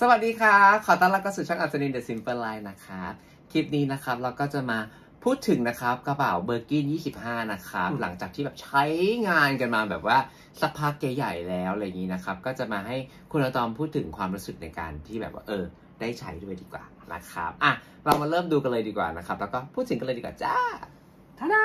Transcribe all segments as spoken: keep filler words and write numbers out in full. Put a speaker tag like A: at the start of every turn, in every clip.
A: สวัสดีครับขอต้อนรับเข้าสู่ช่องอัศนิน The Simple Life นะครับคลิปนี้นะครับเราก็จะมาพูดถึงนะครับกระเป๋าเบอร์กินยี่สิบห้านะครับหลังจากที่แบบใช้งานกันมาแบบว่าสักพักใหญ่ๆแล้วอะไรอย่างนี้นะครับก็จะมาให้คุณอาตอมพูดถึงความรู้สึกในการที่แบบว่าเออได้ใช้ด้วยดีกว่านะครับอ่ะเรามาเริ่มดูกันเลยดีกว่านะครับแล้วก็พูดถึงกันเลยดีกว่าจ้าท่าดา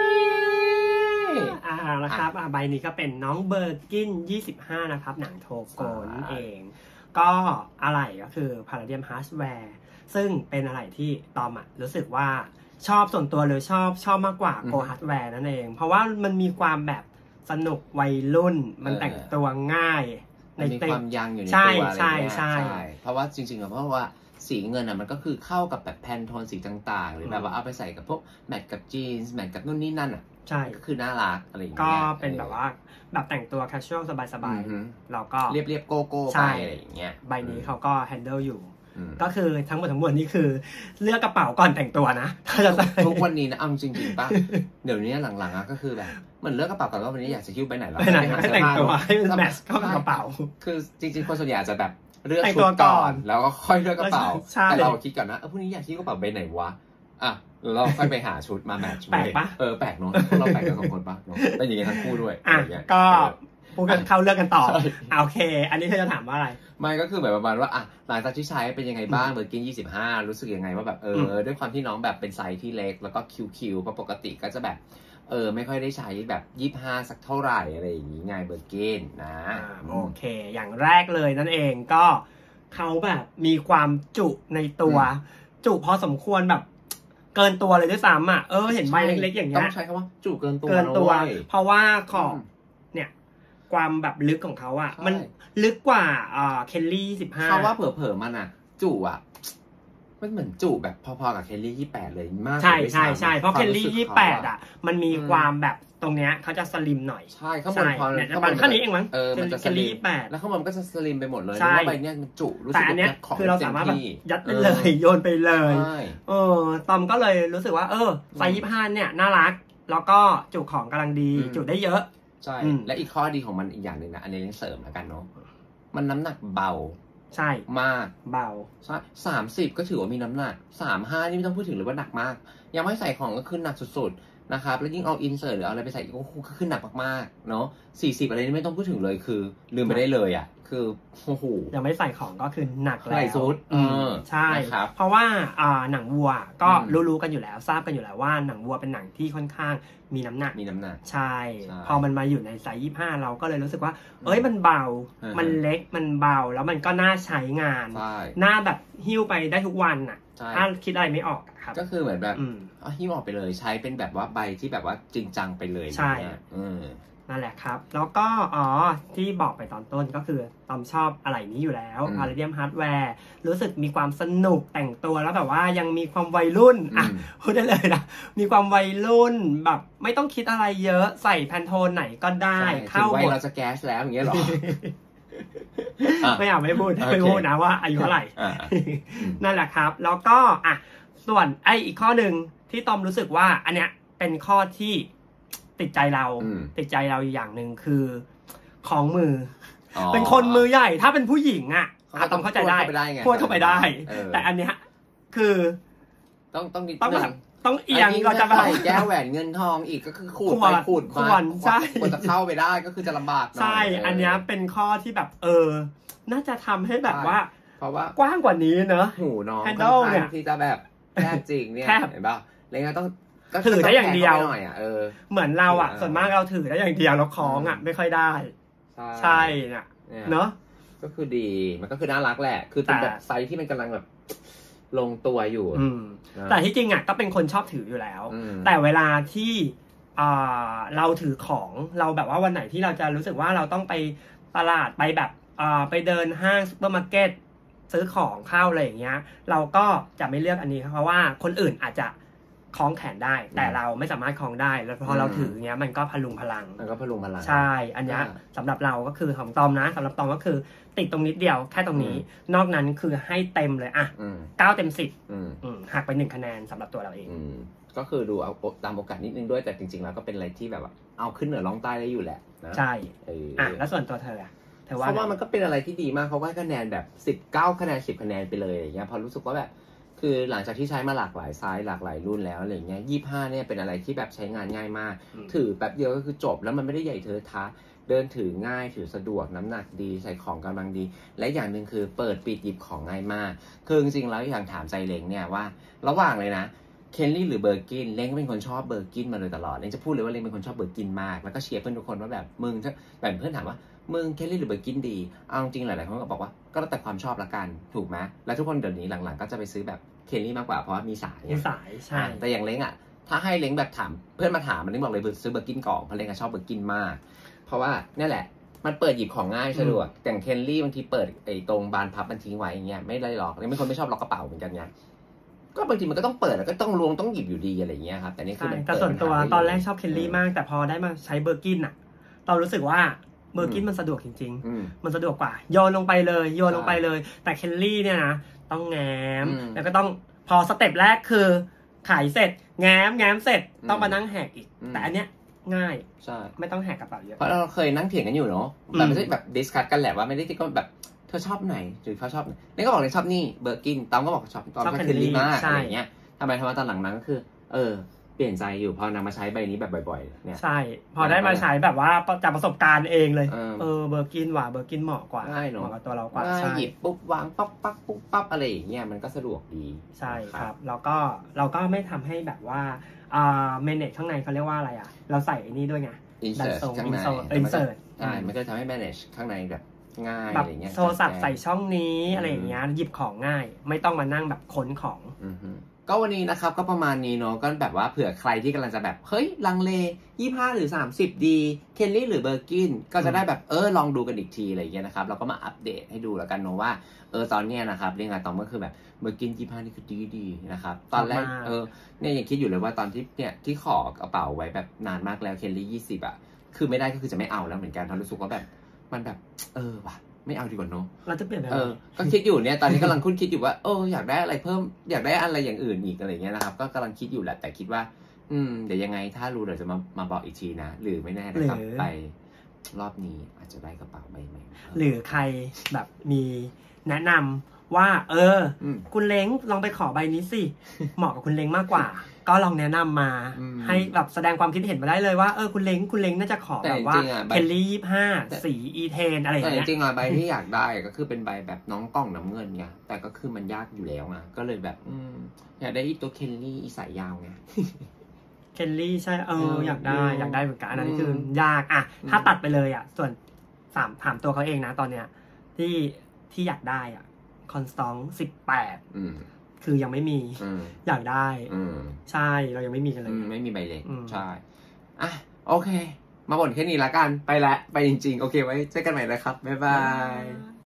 B: อ่าแล้วครับอ่าใบนี้ก็เป็นน้องเบอร์กินยี่สิบห้านะครับหนังโทโกนเองก็อะไรก็คือ Palladium Hardware ซึ่งเป็นอะไรที่ตอมอะรู้สึกว่าชอบส่วนตัวเลยชอบชอบมากกว่า Go Hardware นั่นเองเพราะว่ามันมีความแบบสนุกวัยรุ่นมันแต่งตัวง่าย
A: ในมีความยังอยู่ในตัวอะไร
B: ใช่ใช่
A: เพราะว่าจริงๆเพราะว่าสีเงินอ่ะมันก็คือเข้ากับแบบแพนโทนสีต่างๆหรือแบบว่าเอาไปใส่กับพวกแมทกับจีนส์แมทกับนู่นนี่นั่นอ่ะ
B: ใช่
A: ก็คือน่ารักอะไรอย่างเงี้
B: ยก็เป็นแบบว่าแบบแต่งตัว casual สบายๆเราก็
A: เรียบๆโก้โก้ไปอะไรอย่างเงี้ย
B: ใบนี้เขาก็ handle อยู่ก็คือทั้งหมดทั้งมวลนี่คือเลือกกระเป๋าก่อนแต่งตัวนะถ้าจะ
A: ทุกวันนี้นะเอาจริงๆป่ะเดี๋ยวนี้หลังๆอ่ะก็คือแบบเหมือนเลือกกระเป๋าก่อนว่าวันนี้อยากจะหิ้วไปไหนแล้ว
B: ไปไหนให้แต่งตัวให้มันแมทช์เข้ากับกระเป๋า
A: คือจริงๆคนส่วนใหญ่จะแบบเลือกชุดก่อนแล้วก็ค่อยเลือกกระเป๋าแต่เราคิดก่อนนะเออพรุ่งนี้อยากหิ้วกระเป๋าใบไหนวะอ่ะเราค่อยไปหาชุดมาแมทช์
B: แปลกปะ
A: เออแปลกเนาะเราแปลกกันสองคนปะเนาะเป็นอย่างงี้ทั้งคู่ด้วย
B: อ่ะก็พูดกันเข้าเลือกกันต่อโอเคอันนี้เธอจะถามว่าอะไร
A: ไม่ก็คือแบบประมาณว่าอ่ะหลังจากที่ใช้เป็นยังไงบ้างเบอร์กินยี่สิบห้ารู้สึกยังไงว่าแบบเออด้วยความที่น้องแบบเป็นไซส์ที่เล็กแล้วก็คิวๆเพราะปกติก็จะแบบเออไม่ค่อยได้ใช้แบบยี่สิบห้าสักเท่าไหร่อะไรอย่างงี้ไงเบอร์กินนะ
B: โอเคอย่างแรกเลยนั่นเองก็เขาแบบมีความจุในตัวจุพอสมควรแบบเกินตัวเลยด้วยซ้ำอ่ะเออเห็นใบเล็กๆอย่างเงี้ย
A: ต้องใช้คำว่าจุเกินตัว
B: เกินตัวเพราะว่าของเนี่ยความแบบลึกของเขาอ่ะมันลึกกว่าอ่าเคลลี่สิบห้า
A: เขาว่าเผลอๆมันอ่ะจุอ่ะมันเหมือนจุแบบพอๆกับเคลลี่ยี่สิบแปดเลยมาก
B: ใช่ใช่ใช่เพราะเคลลี่ยี่สิบแปดอ่ะมันมีความแบบตรงเนี้ยเขาจะสลิมหน่อย
A: ใช่ข้างบนพอ
B: เนี่ยประมาณแค่นี้เองมั้ง
A: เออมันจะ
B: เคลลี่ยี่สิบแปด
A: แล้วข้างบนก็จะสลิมไปหมดเลยเพราะว่าใบเนี้ยมันจุรู้สึก
B: ว่าคือเราสามารถแบบยัดไปเลยโยนไปเลยเออตอมก็เลยรู้สึกว่าเออไซส์ยี่สิบห้าเนี่ยน่ารักแล้วก็จุของกำลังดีจุได้เยอะ
A: ใช่และอีกข้อดีของมันอีกอย่างหนึ่งนะอันนี้เสริมแล้วกันเนาะมันน้ำหนักเบา
B: ใช่
A: มาก
B: เบา
A: ใช่สามสิบก็ถือว่ามีน้ำหนักสามห้านี่ไม่ต้องพูดถึงเลยว่าหนักมากยังไม่ใส่ของก็ขึ้นหนักสุดๆนะครับแล้วยิ่งเอาอินเสิร์ตหรือเอาอะไรไปใส่ก็ขึ้นหนักมากๆเนาะสี่สิบอะไรนี่ไม่ต้องพูดถึงเลยคือลืมไปได้เลยอ่ะคือโอ้โห
B: ยังไม่ใส่ของก็คือหนักแล้ว
A: ใส่ซุด
B: เออใช่เพราะว่าอ่าหนังวัวก็รู้ๆกันอยู่แล้วทราบกันอยู่แล้วว่าหนังวัวเป็นหนังที่ค่อนข้างมีน้ำหนัก
A: มีน้ำหนัก
B: ใช่พอมันมาอยู่ในไซส์ยี่สิบห้าเราก็เลยรู้สึกว่าเอ้ยมันเบามันเล็กมันเบาแล้วมันก็น่าใช้งานน่าแบบหิ้วไปได้ทุกวันอ่ะถ้าคิดอะไรไม่ออกครับ
A: ก็คือเหมือนแบบอ๋อหิ้วออกไปเลยใช้เป็นแบบว่าใบที่แบบว่าจริงจังไปเลย
B: ใช่นั่นแหละครับแล้วก็อ๋อที่บอกไปตอนต้นก็คือตอมชอบอะไรนี้อยู่แล้ว Palladium Hardware รู้สึกมีความสนุกแต่งตัวแล้วแบบว่ายังมีความวัยรุ่นอ่ะพูดได้เลยนะมีความวัยรุ่นแบบไม่ต้องคิดอะไรเยอะใส่แพนโทนไหนก็ได้
A: เข้าหมดเราจะแก๊สแล้วอย่างเงี้ยหรอ
B: ไม่เอาไม่พูดไม่พูดนะว่าอายุเท่าไหร่นั่นแหละครับแล้วก็อ่ะส่วนไออีกข้อหนึ่งที่ตอมรู้สึกว่าอันเนี้ยเป็นข้อที่ติดใจเราติดใจเราอย่างหนึ่งคือของมือเป็นคนมือใหญ่ถ้าเป็นผู้หญิงอ่ะต้องเข้าใจได้พูดเข้าไปได้แต่อันเนี้ยคือ
A: ต้องต้อง
B: ต้องแบบต้องเอียงเราจะไป
A: แก้วแหวนเงินทองอีกก็คือขูดไปขูดมา
B: ใช่
A: กว่าจะเข้าไปได้ก็คือจะลำบาก
B: ใช่อันเนี้ยเป็นข้อที่แบบเออน่าจะทำให้แบบว่า
A: เพราะว่าก
B: ว้างกว่านี้เนอะ
A: หูน้องค่อนข้างที่จะแบบแคบจริงเนี่ยเห็นป่ะเลยก็ต้อง
B: ถือได้อย่างเดียว
A: เออ
B: เหมือนเราอ่ะส่วนมากเราถือได้อย่างเดียวแล้วคล้องอ่ะไม่ค่อยได้ใช่เนี่ยเนาะ
A: ก็คือดีมันก็คือน่ารักแหละคือเป็นแบบไซส์ที่มันกำลังแบบลงตัวอยู่
B: แต่ที่จริงอ่ะก็เป็นคนชอบถืออยู่แล้วแต่เวลาที่เราถือของเราแบบว่าวันไหนที่เราจะรู้สึกว่าเราต้องไปตลาดไปแบบไปเดินห้างซุปเปอร์มาร์เก็ตซื้อของเข้าอะไรอย่างเงี้ยเราก็จะไม่เลือกอันนี้เพราะว่าคนอื่นอาจจะคล้องแขนได้แต่เราไม่สามารถคล้องได้แล้วพอเราถือเงี้ยมันก็พลุงพลัง
A: มันก็พลุงพลัง
B: ใช่อันนี้สำหรับเราก็คือของตอมนะสำหรับตอมก็คือติดตรงนิดเดียวแค่ตรงนี้นอกนั้นคือให้เต็มเลยอ่ะเก้าเต็มสิบหักไปหนึ่งคะแนนสำหรับตัวเราเอง
A: ก็คือดูเอาตามโอกาสนิดนึงด้วยแต่จริงๆแล้วก็เป็นอะไรที่แบบว่าเอาขึ้นเหนือล่องใต้ได้อยู่แหละนะ
B: ใช่อ่ะแล้วส่วนตัวเธอแต่
A: เพ
B: ว่า
A: ราะว่ามันก็เป็นอะไรที่ดีมากเขาก็ให้คะแนนแบบสิบเก้าคะแนนสิบคะแนนไปเลยอย่างเงี้ยพอรู้สึกว่าแบบคือหลังจากที่ใช้มาหลากหลายไซส์หลากหลายรุ่นแล้วอะไรเงี้ยยี่สิบห้าเนี่ยเป็นอะไรที่แบบใช้งานง่ายมากถือแป๊บเดียวก็คือจบแล้วมันไม่ได้ใหญ่เทอะทะเดินถือง่ายถือสะดวกน้ำหนักดีใส่ของกำลังดีและอย่างหนึ่งคือเปิดปิดหยิบของง่ายมากคือจริงๆแล้วอย่างถามใจเล้งเนี่ยว่าระหว่างเลยนะเคนลี่หรือเบอร์กินเล้งเป็นคนชอบเบอร์กินมาโดยตลอดเล้งจะพูดเลยว่าเล้งเป็นคนชอบเบอร์กินมากแล้วก็เชียร์เพื่อนทุกคนว่าแบบมึงถ้าแบบเพื่อนถามว่ามึงเคนลี่หรือเบอร์กินดีเอาจริงหลายๆคนก็บอกว่าก็แล้วแต่ความชอบละกันถูกไหมแล้วทุกคนเดี๋ยวนี้หลังๆก็จะไปซื้อแบบเคนลี่มากกว่าเพราะว่ามีสาย
B: มีสายใช่
A: แต่อย่างเล้งอ่ะถ้าให้เล้งแบบถามเพื่อนมาถามมันเล้งบอกเลยซื้อเบอร์กินก่อนเพราะเล้งชอบเบอร์กินมากเพราะว่านี่แหละมันเปิดหยิบของง่ายสะดวกอย่างเคนลี่บางทีเปิดไอ้ตรงบานพับมันทิ้งไว้อย่างเงี้ยไม่ได้หรอกเล้งเป็นคนไม่ชอบล็อกกระเป๋าเหมือนกันไงก็บางทีมันก็ต้องเปิดแล้วก็ต้องล้วงต้องหยิบอยู่ดีอะไรอย่างเงี้ยครับแต่นี่คือ
B: แต่ส่วนตัวตอนแรกชอบเคนลี่มากแต่พอได้มาใช้เบอร์กินอ่ะเรารู้สึกว่าเบอร์กินมันสะดวกจริงๆมันสะดวกกว่าโยนลงไปเลยโยนลงไปเลยแต่เคนลี่เนี่ยนะต้องแง้มแล้วก็ต้องพอสเต็ปแรกคือขายเสร็จแง้มแง้มเสร็จต้องมานั่งแหกอีกแต่อันเนี้ยง่าย
A: ใช่
B: ไม่ต้องแหกกระเป๋าเยอะ
A: เพราะเราเคยนั่งเถียงกันอยู่เนาะแบบไม่ใช่แบบดิสคัสกันแหละว่าไม่ได้ที่ก็แบบเธอชอบไหนหรือเขาชอบนี่ก็บอกเลยชอบนี่เบอร์กินตอมก็บอกชอบตอมชอบเคนลี่มากอะไรเงี้ยทำไมทำไมตอนหลังนั้นก็คือเออเปลี่ยนใจอยู่พอนำมาใช้ใบนี้แบบบ่อยๆเนี่ย
B: ใช่พอได้มาใช้แบบว่าจากประสบการณ์เองเลยเออเบอร์กินว่ะเบอร์กินเหมาะกว่าเหมาะกับตัวเรากว่า
A: ใช่หยิบปุ๊บวางปั๊บปั๊บปุ๊บปั๊บอะไรอย่างเงี้ยมันก็สะดวกดี
B: ใช่ครับแล้วก็เราก็ไม่ทำให้แบบว่าอ่าเมเนจข้างในเขาเรียกว่าอะไรอ่ะเราใส่ไอ้นี่ด้วยไง
A: อินเสิร์ตข้างใน
B: อินเสิร์ต
A: ใช่มันก็ทำให้ manage ข้างในแบบง่าย
B: อะไรเงี้ยโทรศัพท์ใส่ช่องนี้อะไรอย่างเงี้ยหยิบของง่ายไม่ต้องมานั่งแบบค้นของ
A: ก็วันนี้นะครับก็ประมาณนี้เนาะก็แบบว่าเผื่อใครที่กำลังจะแบบเฮ้ยลังเลยี่สิบห้าหรือสามสิบดีเคนลี่หรือเบอร์กินก็จะได้แบบเออลองดูกันอีกทีอะไรอย่างเงี้ยนะครับเราก็มาอัปเดตให้ดูแล้วกันเนาะว่าเออตอนเนี้ยนะครับเรื่องงานตอนก็คือแบบเบอร์กินยี่สิบห้านี่คือดีดีนะครับตอนแรกเออเนี่ยยังคิดอยู่เลยว่าตอนที่เนี่ยที่ขอกระเป๋าไว้แบบนานมากแล้วเคนลี่ยี่สิบอ่ะคือไม่ได้ก็คือจะไม่เอาแล้วเหมือนกันเพราะรู้สึกว่าแบบมันแบบเออว่ะไม่เอาดีกว่าเนาะ
B: เราจะเปลี่ยนอะไร
A: เออก็คิดอยู่เนี่ยตอนนี้กำลังคุ้นคิดอยู่ว่าเอออยากได้อะไรเพิ่มอยากได้อะไรอย่างอื่นอีกอะไรเงี้ยนะครับก็กำลังคิดอยู่แหละแต่คิดว่าอืมเดี๋ยวยังไงถ้ารู้เดี๋ยวจะมามาบอกอีกทีนะหรือไม่แน่นะครับไปรอบนี้อาจจะได้กระเป๋าใบใหม่
B: หรือใครแบบมีแนะนำว่าเออคุณเล้งลองไปขอใบนี้สิเหมาะกับคุณเล้งมากกว่าก็ลองแนะนำมาให้แบบแสดงความคิดเห็นมาได้เลยว่าเออคุณเล้งคุณเล้งน่าจะขอแบบว่าเคนลี่ยี่สิบห้าสีอีเทนอะไรอย่างเงี้ย
A: แต่จริงๆอ่ะใบที่อยากได้ก็คือเป็นใบแบบน้องกล้องน้ำเงินไงแต่ก็คือมันยากอยู่แล้วไงก็เลยแบบอืมอยากได้ตัวเคนลี่อีสายยาวไง
B: เคนลี่ใช่เอออยากได้อยากได้เหมือนกันอันนั้นคือยากอ่ะถ้าตัดไปเลยอ่ะส่วนสามถามตัวเขาเองนะตอนเนี้ยที่ที่อยากได้อ่ะคอนสตองสิบแปดคือยังไม่มีอยากได้ใช่เรายังไม่มีกันเลย
A: ไม่มีใบเล็กใช่อ่ะโอเคมาบ่นแค่นี้ละกันไปละไปจริงๆโอเคไว้เจอกันใหม่นะครับบ๊ายบาย